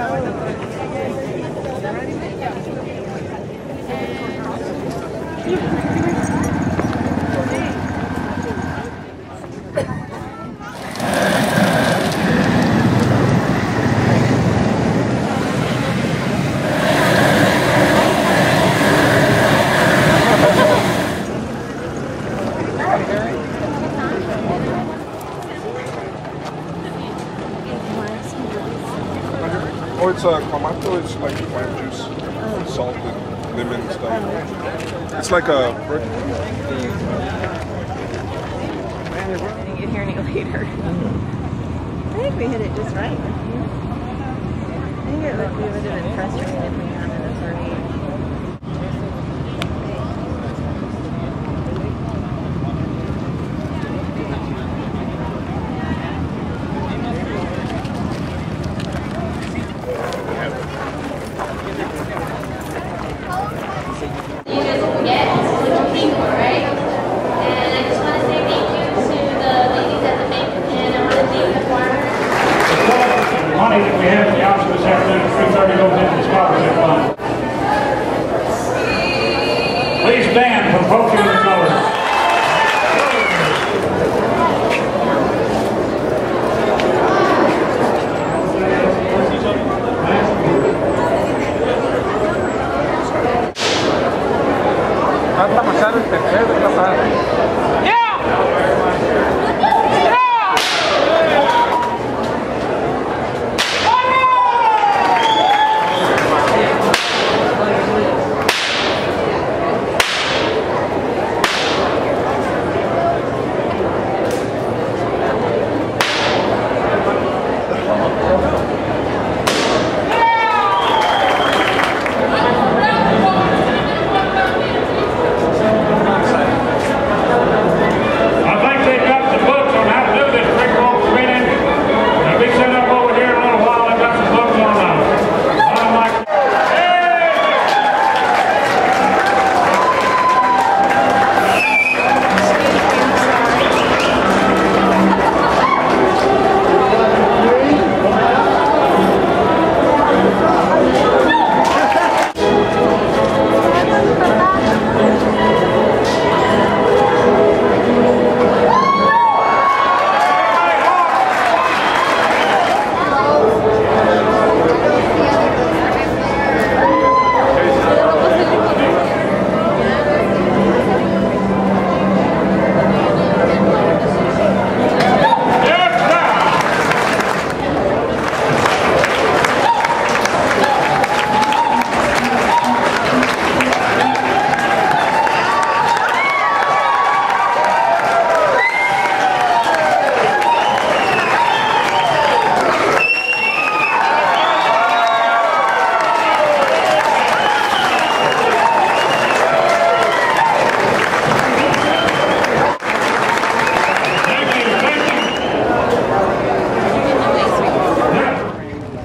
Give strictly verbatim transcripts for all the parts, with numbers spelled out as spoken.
Oh, it's uh, clamato. It's like lime juice, salt, and lemon and stuff. It's like a brick. I didn't get here any later. I think we hit it just right. I think it would, we would have been frustrated if we had it as early. Money that we have in the option this afternoon, three thirty goes into the scholarship fund. Please stand for approaching the colors.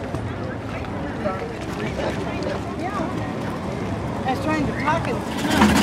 I was trying to talk and